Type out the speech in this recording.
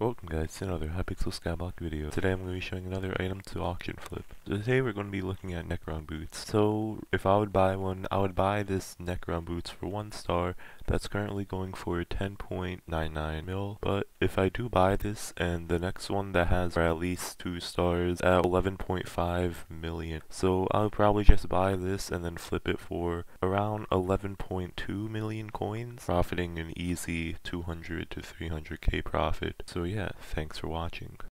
Welcome guys to another Hypixel Skyblock video. Today I'm going to be showing another item to auction flip. So today we're going to be looking at necron boots. So if I would buy one, I would buy this necron boots for 1 star. That's currently going for 10.99 mil. But if I do buy this and the next one that has at least 2 stars at 11.5 million. So I'll probably just buy this and then flip it for around 11.2 million coins, profiting an easy 200 to 300k profit. So yeah, thanks for watching.